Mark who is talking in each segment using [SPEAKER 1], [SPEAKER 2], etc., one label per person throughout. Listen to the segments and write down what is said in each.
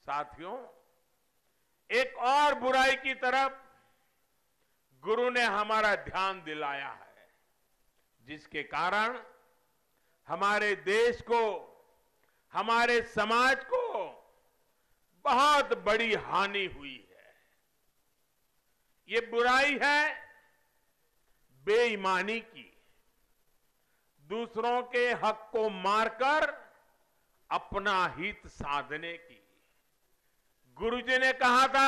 [SPEAKER 1] साथियों, एक और बुराई की तरफ गुरु ने हमारा ध्यान दिलाया है, जिसके कारण हमारे देश को, हमारे समाज को बहुत बड़ी हानि हुई है। ये बुराई है बेईमानी की, दूसरों के हक को मारकर अपना हित साधने की। गुरुजी ने कहा था,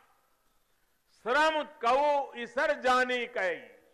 [SPEAKER 1] श्रम कऊ ईसर जानी कई,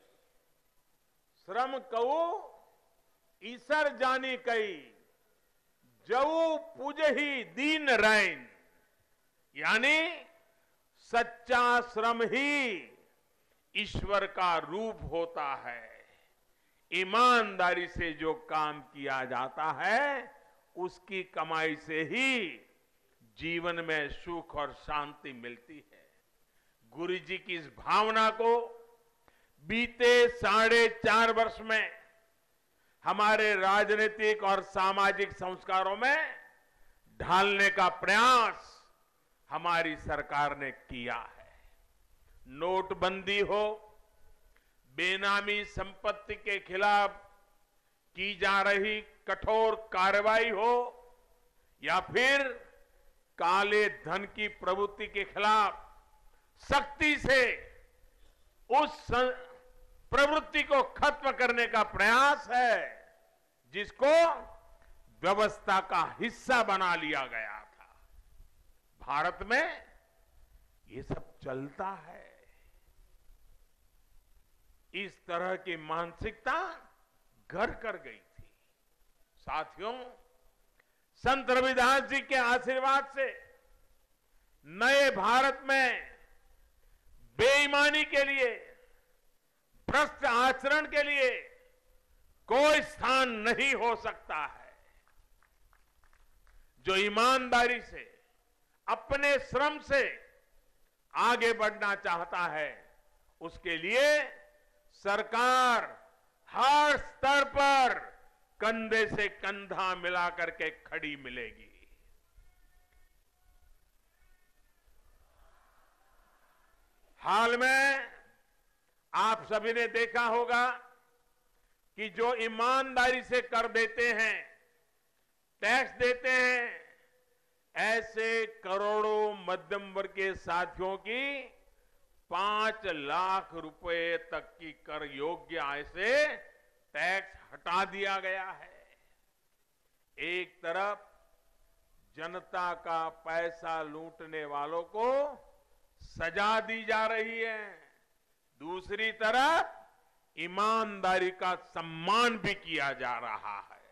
[SPEAKER 1] श्रम कऊ ईसर जानी कई, जऊ पूजही दीन रैन। यानी सच्चा श्रम ही ईश्वर का रूप होता है। ईमानदारी से जो काम किया जाता है, उसकी कमाई से ही जीवन में सुख और शांति मिलती है। गुरु जी की इस भावना को बीते 4.5 वर्ष में हमारे राजनीतिक और सामाजिक संस्कारों में ढालने का प्रयास हमारी सरकार ने किया है। नोटबंदी हो, बेनामी संपत्ति के खिलाफ की जा रही कठोर कार्रवाई हो, या फिर काले धन की प्रवृत्ति के खिलाफ सख्ती से उस प्रवृत्ति को खत्म करने का प्रयास है, जिसको व्यवस्था का हिस्सा बना लिया गया था। भारत में ये सब चलता है। इस तरह की मानसिकता घर कर गई थी। साथियों, संत रविदास जी के आशीर्वाद से नए भारत में बेईमानी के लिए, भ्रष्ट आचरण के लिए कोई स्थान नहीं हो सकता है। जो ईमानदारी से, अपने श्रम से आगे बढ़ना चाहता है, उसके लिए सरकार हर स्तर पर कंधे से कंधा मिलाकर के खड़ी मिलेगी। हाल में आप सभी ने देखा होगा कि जो ईमानदारी से कर देते हैं, टैक्स देते हैं, ऐसे करोड़ों मध्यम वर्ग के साथियों की 5 लाख रुपए तक की कर योग्य आय से टैक्स हटा दिया गया है। एक तरफ जनता का पैसा लूटने वालों को सजा दी जा रही है, दूसरी तरफ ईमानदारी का सम्मान भी किया जा रहा है।